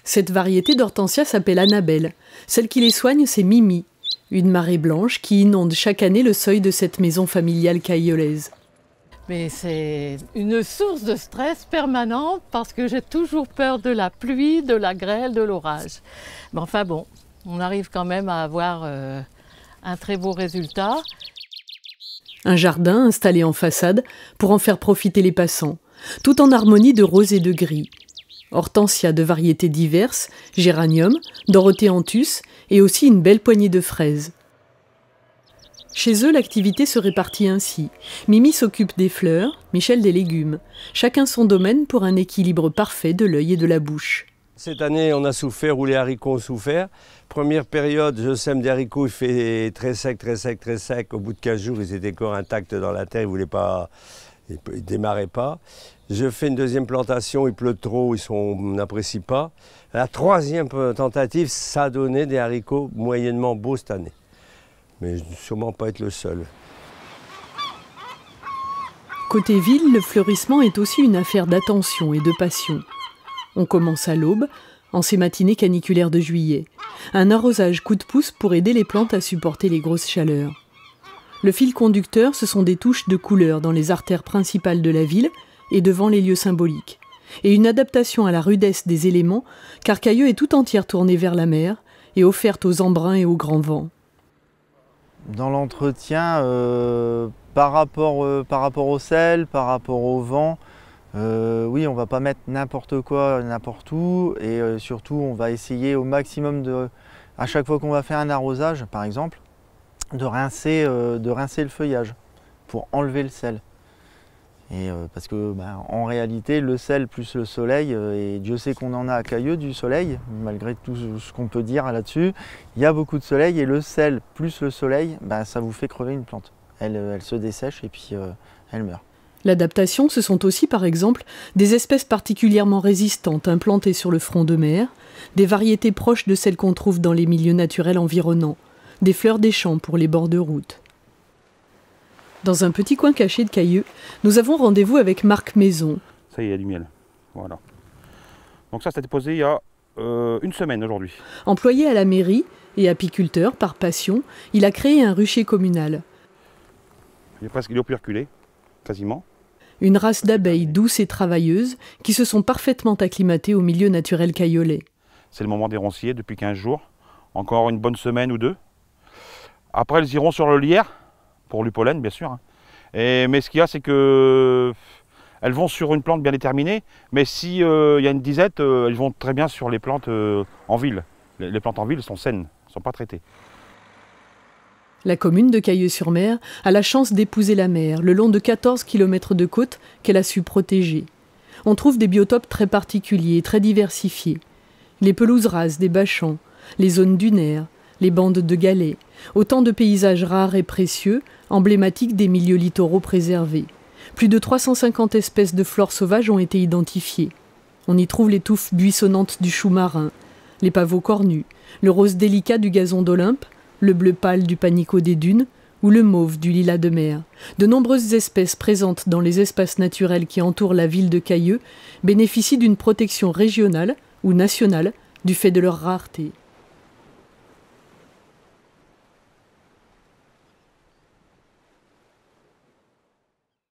Cette variété d'hortensia s'appelle Annabelle. Celle qui les soigne, c'est Mimi, une marée blanche qui inonde chaque année le seuil de cette maison familiale cailloulaise. Mais c'est une source de stress permanente parce que j'ai toujours peur de la pluie, de la grêle, de l'orage. Mais enfin bon, on arrive quand même à avoir un très beau résultat. Un jardin installé en façade pour en faire profiter les passants, tout en harmonie de rose et de gris. Hortensia de variétés diverses, géranium, dorothéanthus et aussi une belle poignée de fraises. Chez eux, l'activité se répartit ainsi. Mimi s'occupe des fleurs, Michel des légumes. Chacun son domaine pour un équilibre parfait de l'œil et de la bouche. Cette année, on a souffert, ou les haricots ont souffert. Première période, je sème des haricots, il fait très sec, très sec, très sec. Au bout de 15 jours, ils étaient encore intacts dans la terre, ils ne démarraient pas. Je fais une deuxième plantation, il pleut trop, on n'apprécie pas. La troisième tentative, ça a donné des haricots moyennement beaux cette année. Mais je ne vais sûrement pas être le seul. Côté ville, le fleurissement est aussi une affaire d'attention et de passion. On commence à l'aube, en ces matinées caniculaires de juillet. Un arrosage coup de pouce pour aider les plantes à supporter les grosses chaleurs. Le fil conducteur, ce sont des touches de couleurs dans les artères principales de la ville et devant les lieux symboliques. Et une adaptation à la rudesse des éléments, car Cailleux est tout entière tournée vers la mer et offerte aux embruns et aux grands vents. Dans l'entretien, par rapport au sel, par rapport au vent, oui, on ne va pas mettre n'importe quoi, n'importe où. Et surtout, on va essayer au maximum, à chaque fois qu'on va faire un arrosage, par exemple, de rincer le feuillage pour enlever le sel. Et parce que en réalité, le sel plus le soleil, et Dieu sait qu'on en a à Cailleux du soleil, malgré tout ce qu'on peut dire là-dessus, il y a beaucoup de soleil et le sel plus le soleil, ça vous fait crever une plante. Elle se dessèche et puis elle meurt. L'adaptation, ce sont aussi par exemple des espèces particulièrement résistantes implantées sur le front de mer, des variétés proches de celles qu'on trouve dans les milieux naturels environnants, des fleurs des champs pour les bords de route. Dans un petit coin caché de Cailleux, nous avons rendez-vous avec Marc Maison. Ça y est, il y a du miel. Voilà. Donc ça été posé il y a une semaine aujourd'hui. Employé à la mairie et apiculteur par passion, il a créé un rucher communal. Il est operculé, quasiment. Une race d'abeilles douces et travailleuses qui se sont parfaitement acclimatées au milieu naturel cailloulais. C'est le moment des ronciers depuis 15 jours. Encore une bonne semaine ou deux. Après, elles iront sur le lierre. Pour le pollen, bien sûr. Mais ce qu'il y a, c'est que elles vont sur une plante bien déterminée, mais s'il y a une disette, elles vont très bien sur les plantes en ville. Les plantes en ville sont saines, ne sont pas traitées. La commune de Cailleux-sur-Mer a la chance d'épouser la mer, le long de 14 km de côte qu'elle a su protéger. On trouve des biotopes très particuliers, très diversifiés. Les pelouses rases des bachans, les zones dunaires, les bandes de galets, autant de paysages rares et précieux, emblématiques des milieux littoraux préservés. Plus de 350 espèces de flore sauvages ont été identifiées. On y trouve les touffes buissonnantes du chou marin, les pavots cornus, le rose délicat du gazon d'Olympe, le bleu pâle du panicaut des dunes ou le mauve du lilas de mer. De nombreuses espèces présentes dans les espaces naturels qui entourent la ville de Cailleux bénéficient d'une protection régionale ou nationale du fait de leur rareté.